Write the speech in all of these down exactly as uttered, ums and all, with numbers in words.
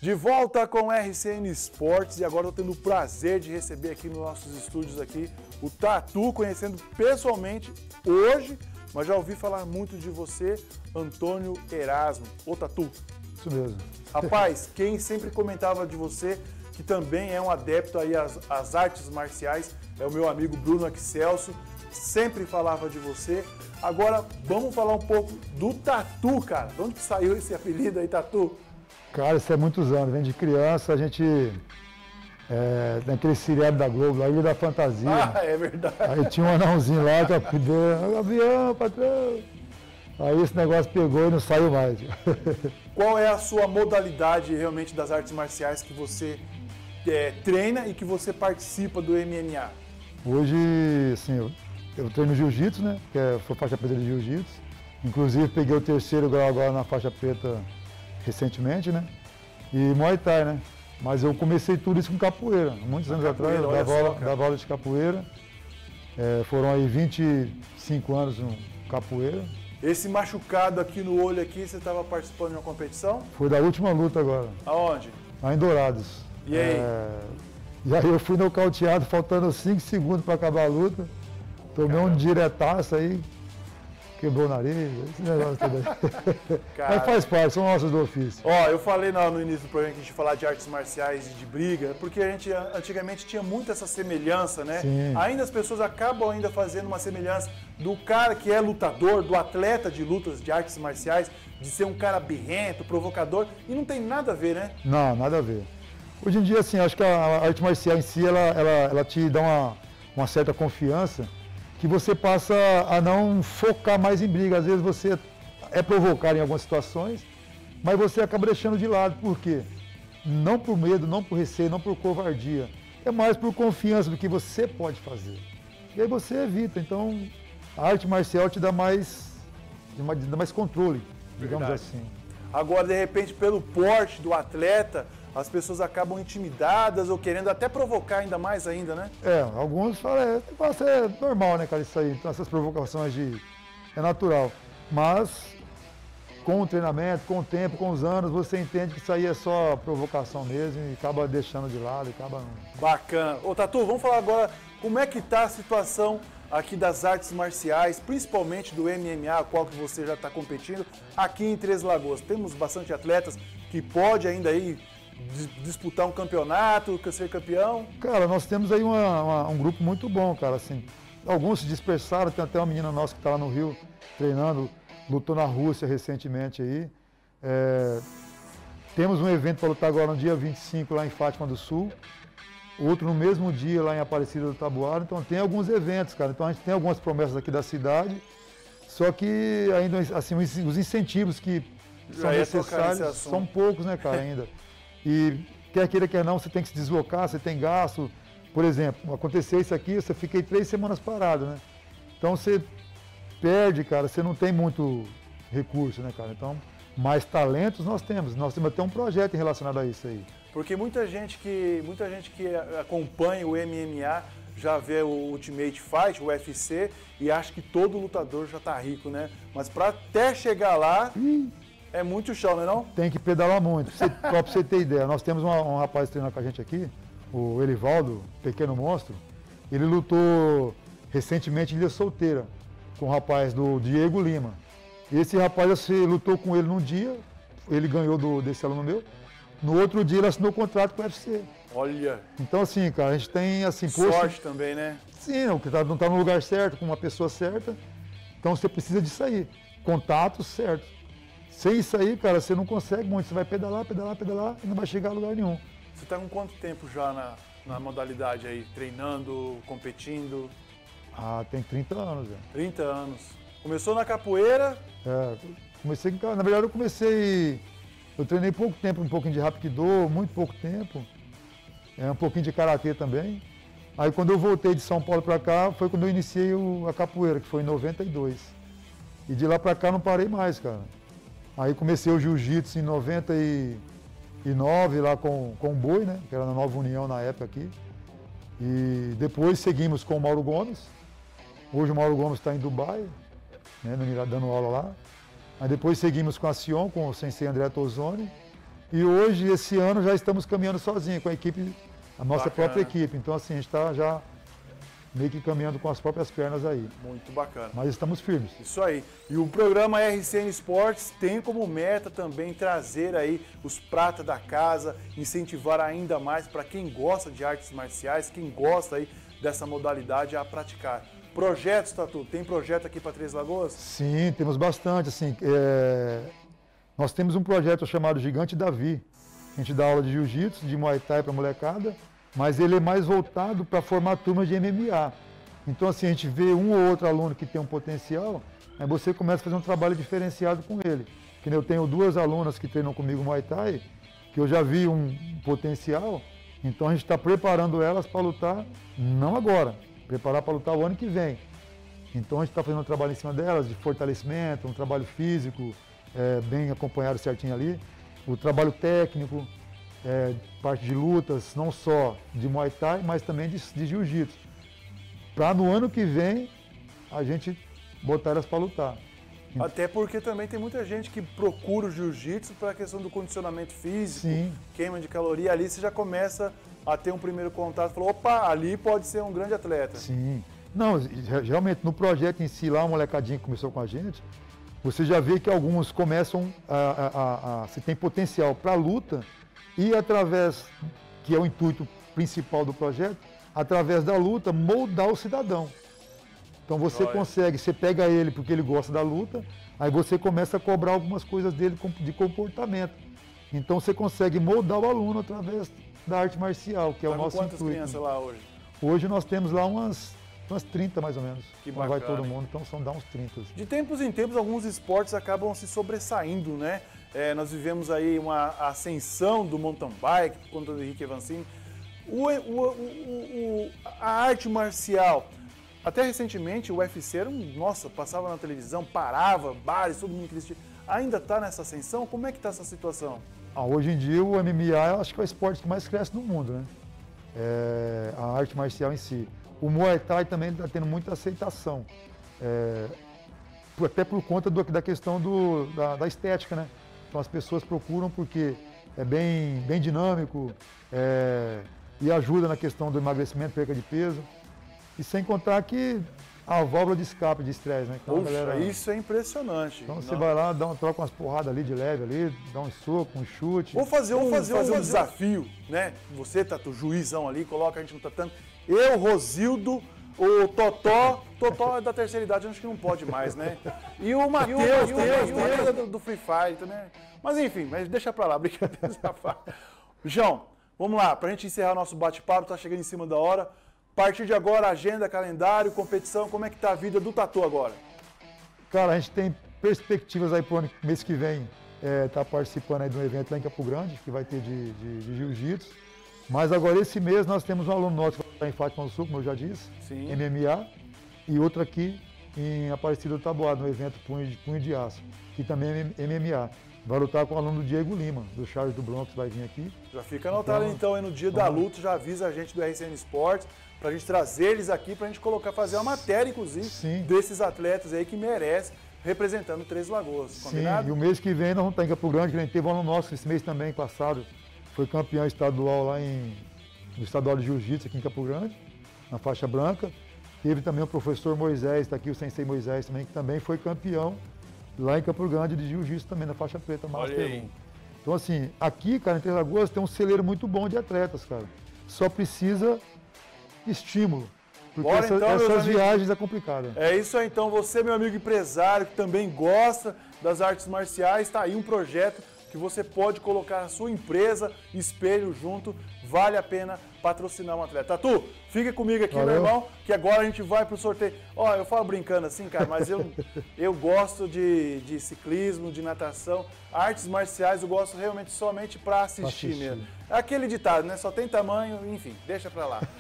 De volta com o R C N Esportes e agora eu tendo o prazer de receber aqui nos nossos estúdios aqui o Tatu, conhecendo pessoalmente hoje, mas já ouvi falar muito de você, Antônio Erasmo. Ô Tatu. Isso mesmo. Rapaz, quem sempre comentava de você, que também é um adepto aí às, às artes marciais, é o meu amigo Bruno Excelso, sempre falava de você. Agora vamos falar um pouco do Tatu, cara. De onde saiu esse apelido aí, Tatu? Cara, isso é muitos anos, vem de criança, a gente, é, naquele seriado da Globo, lá, Ilha da Fantasia. Ah, é verdade. Aí tinha um anãozinho lá, que apelidou, avião, patrão. Aí esse negócio pegou e não saiu mais. Qual é a sua modalidade realmente das artes marciais que você é, treina e que você participa do M M A? Hoje, assim, eu, eu treino jiu-jitsu, né, que é, sou faixa preta de jiu-jitsu. Inclusive peguei o terceiro grau agora na faixa preta recentemente, né? E Muay Thai, né? Mas eu comecei tudo isso com capoeira. Muitos anos atrás, eu dava aula, dava aula de capoeira. É, foram aí vinte e cinco anos no capoeira. Esse machucado aqui no olho aqui, você estava participando de uma competição? Foi da última luta agora. Aonde? Lá em Dourados. E aí? É, e aí eu fui nocauteado, faltando cinco segundos para acabar a luta. Tomei Caramba. um diretaço aí. Quebrou o nariz, esse negócio tudo aí. Mas faz parte, são nossos do ofício. Ó, eu falei no, no início do programa que a gente ia falar de artes marciais e de briga, porque a gente antigamente tinha muito essa semelhança, né? Sim. Ainda as pessoas acabam ainda fazendo uma semelhança do cara que é lutador, do atleta de lutas de artes marciais, de ser um cara birrento, provocador, e não tem nada a ver, né? Não, nada a ver. Hoje em dia, assim, acho que a arte marcial em si, ela, ela, ela te dá uma, uma certa confiança, que você passa a não focar mais em briga. Às vezes você é provocado em algumas situações, mas você acaba deixando de lado. Por quê? Não por medo, não por receio, não por covardia. É mais por confiança do que você pode fazer. E aí você evita. Então, a arte marcial te dá mais, te dá mais controle, digamos Verdade. assim. Agora, de repente, pelo porte do atleta, as pessoas acabam intimidadas ou querendo até provocar ainda mais ainda, né? É, alguns falam, é, é normal, né, cara, isso aí. Então, essas provocações de... é natural. Mas, com o treinamento, com o tempo, com os anos, você entende que isso aí é só provocação mesmo e acaba deixando de lado, e acaba... Bacana. Ô, Tatu, vamos falar agora como é que tá a situação aqui das artes marciais, principalmente do M M A, qual que você já está competindo, aqui em Três Lagoas. Temos bastante atletas que pode ainda aí disputar um campeonato, ser campeão? Cara, nós temos aí uma, uma, um grupo muito bom, cara, assim. Alguns se dispersaram, tem até uma menina nossa que está lá no Rio treinando, lutou na Rússia recentemente aí. É, temos um evento para lutar agora no dia vinte e cinco lá em Fátima do Sul, outro no mesmo dia lá em Aparecida do Taboado, então tem alguns eventos, cara. Então a gente tem algumas promessas aqui da cidade, só que ainda, assim, os incentivos que são necessários são poucos, né, cara, ainda. E quer queira, quer não, você tem que se deslocar, você tem gasto. Por exemplo, aconteceu isso aqui, você fiquei três semanas parado, né? Então você perde, cara, você não tem muito recurso, né, cara? Então, mais talentos nós temos. Nós temos até um projeto relacionado a isso aí. Porque muita gente que, muita gente que acompanha o M M A já vê o Ultimate Fight, o U F C, e acha que todo lutador já tá rico, né? Mas para até chegar lá... Ih. É muito chão, não é não? Tem que pedalar muito. Só para você ter ideia, nós temos uma, um rapaz treinando com a gente aqui, o Elivaldo, Pequeno Monstro. Ele lutou recentemente em Ilha Solteira, com o rapaz do Diego Lima. Esse rapaz, você lutou com ele num dia, ele ganhou do, desse aluno meu. No outro dia ele assinou contrato com o U F C. Olha! Então assim, cara, a gente tem assim... Sorte poxa, também, né? Sim, não está no lugar certo, com uma pessoa certa. Então você precisa disso aí, contatos certos. Sem isso aí, cara, você não consegue muito. Você vai pedalar, pedalar, pedalar e não vai chegar a lugar nenhum. Você está com quanto tempo já na, na modalidade aí? Treinando, competindo? Ah, tem trinta anos, velho. trinta anos. Começou na capoeira? É, comecei, na verdade eu comecei, eu treinei pouco tempo, um pouquinho de Hapkido, muito pouco tempo. É, um pouquinho de Karatê também. Aí quando eu voltei de São Paulo para cá, foi quando eu iniciei o, a capoeira, que foi em noventa e dois. E de lá para cá não parei mais, cara. Aí comecei o jiu-jitsu em noventa e nove, lá com, com o Boi, né? Que era na Nova União na época aqui. E depois seguimos com o Mauro Gomes. Hoje o Mauro Gomes está em Dubai, né? No Mirada, dando aula lá. Aí depois seguimos com a Sion, com o sensei André Tozzoni. E hoje, esse ano, já estamos caminhando sozinhos, com a equipe, a nossa Bacana. própria equipe. Então, assim, a gente está já meio que caminhando com as próprias pernas aí. Muito bacana. Mas estamos firmes. Isso aí. E o programa R C N Esportes tem como meta também trazer aí os pratas da casa, incentivar ainda mais para quem gosta de artes marciais, quem gosta aí dessa modalidade a praticar. Projetos, Tatu? Tem projeto aqui para Três Lagoas? Sim, temos bastante. Assim, é... Nós temos um projeto chamado Gigante Davi. A gente dá aula de jiu-jitsu, de muay thai para molecada, mas ele é mais voltado para formar turmas de M M A. Então, assim, a gente vê um ou outro aluno que tem um potencial, aí você começa a fazer um trabalho diferenciado com ele. Que eu tenho duas alunas que treinam comigo muay thai, que eu já vi um potencial, então a gente está preparando elas para lutar, não agora, preparar para lutar o ano que vem. Então a gente está fazendo um trabalho em cima delas, de fortalecimento, um trabalho físico, é, bem acompanhado certinho ali, o trabalho técnico, é, parte de lutas, não só de Muay Thai, mas também de, de Jiu-Jitsu. Para no ano que vem a gente botar elas para lutar. Até porque também tem muita gente que procura o jiu-jitsu para a questão do condicionamento físico, Sim. queima de caloria, ali você já começa a ter um primeiro contato, falou, opa, ali pode ser um grande atleta. Sim. Não, realmente no projeto em si, lá uma molecadinha que começou com a gente, você já vê que alguns começam a, a, a, a se tem potencial para a luta e através, que é o intuito principal do projeto, através da luta, moldar o cidadão. Então você Olha. consegue, você pega ele porque ele gosta da luta, aí você começa a cobrar algumas coisas dele de comportamento. Então você consegue moldar o aluno através da arte marcial, que é Tá o com nosso quantas intuito. crianças lá hoje? Hoje nós temos lá umas, umas trinta mais ou menos. Que Não vai bacana, todo hein? mundo, então são dá uns trinta. De tempos em tempos, alguns esportes acabam se sobressaindo, né? É, nós vivemos aí uma ascensão do mountain bike, por conta do Henrique Evancini. O, o, o, o, a arte marcial, até recentemente o U F C era um, nossa, passava na televisão, parava, bares, todo mundo queria assistir. Ainda está nessa ascensão? Como é que está essa situação? Ah, hoje em dia o M M A eu acho que é o esporte que mais cresce no mundo, né? É, a arte marcial em si. O Muay Thai também está tendo muita aceitação. É, até por conta do, da questão do, da, da estética, né? Então as pessoas procuram porque é bem, bem dinâmico é, e ajuda na questão do emagrecimento, perca de peso. E sem contar que a válvula de escape de estresse, né? Então, Puxa, galera, isso é impressionante. então você Não. vai lá, dá um, troca umas porradas ali de leve ali, dá um soco, um chute. Vou fazer um, Vamos fazer, fazer um desafio, né? Você, Tatu, juizão ali, coloca a gente no tatame. Eu, Rosildo, o Totó. Totó é da terceira idade, acho que não pode mais, né? E o Matheus, Matheus do, do Free Fire também. Mas enfim, mas deixa pra lá, brincadeira essa parte. João, vamos lá, pra gente encerrar nosso bate-papo, tá chegando em cima da hora. A partir de agora, agenda, calendário, competição, como é que tá a vida do Tatu agora? Cara, a gente tem perspectivas aí pro ano, mês que vem, é, tá participando aí de um evento lá em Campo Grande, que vai ter de, de, de jiu-jitsu. Mas agora esse mês nós temos um aluno nosso que vai estar em Fátima do Sul, como eu já disse, Sim. M M A, e outro aqui em Aparecida do Taboado, no evento Punho de, Punho de Aço, que também é M M A. Vai lutar com o aluno do Diego Lima, do Charles do Bronx, vai vir aqui. Já fica anotado então, então aí no dia da luta, já avisa a gente do R C N Esportes, pra gente trazer eles aqui, pra gente colocar, fazer uma matéria, inclusive, Sim. desses atletas aí que merecem, representando Três Lagoas. Combinado? Sim, e o mês que vem nós vamos estar em Campo Grande, que a gente teve um aluno nosso esse mês também, passado, foi campeão estadual lá em, no estadual de Jiu-Jitsu aqui em Campo Grande, na faixa branca. Teve também o professor Moisés, está aqui o Sensei Moisés também, que também foi campeão lá em Campo Grande de Jiu-Jitsu também, na faixa preta, Master um. Então assim, aqui, cara, em Três Lagoas tem um celeiro muito bom de atletas, cara. Só precisa estímulo, porque Bora, essa, então, meus essas amigos. viagens é complicada. É isso aí, então, você, meu amigo empresário, que também gosta das artes marciais, está aí um projeto que você pode colocar a sua empresa, espelho junto, vale a pena patrocinar um atleta. Tatu, fica comigo aqui, Valeu. meu irmão, que agora a gente vai pro sorteio. Ó, eu falo brincando assim, cara, mas eu, eu gosto de, de ciclismo, de natação, artes marciais eu gosto realmente somente para assistir, assistir. mesmo. É aquele ditado, né? Só tem tamanho, enfim, deixa pra lá.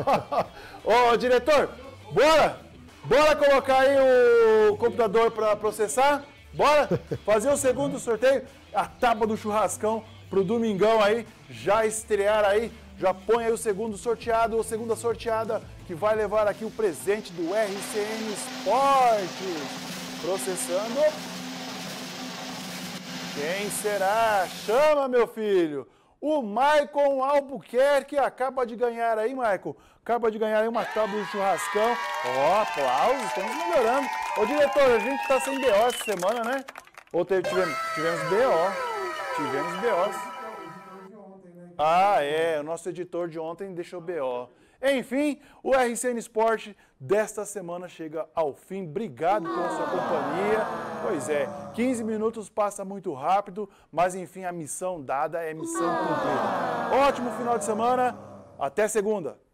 Ô, diretor, bora! Bora colocar aí o computador para processar? Bora fazer o segundo sorteio, a tábua do churrascão pro domingão aí, já estrear aí, já põe aí o segundo sorteado, ou segunda sorteada, que vai levar aqui o presente do R C N Esportes. Processando. Quem será? Chama, meu filho! O Maicon Albuquerque acaba de ganhar aí, Maicon. Acaba de ganhar aí uma tábua de churrascão. Ó, oh, aplausos, estamos melhorando. Ô, diretor, a gente tá sem B O essa semana, né? Ou teve, tivemos, tivemos B O. Tivemos B Os. Ah, é. O nosso editor de ontem deixou B O. Enfim, o R C N Sport desta semana chega ao fim. Obrigado pela sua companhia. Pois é, quinze minutos passa muito rápido, mas enfim, a missão dada é missão cumprida. Ótimo final de semana. Até segunda.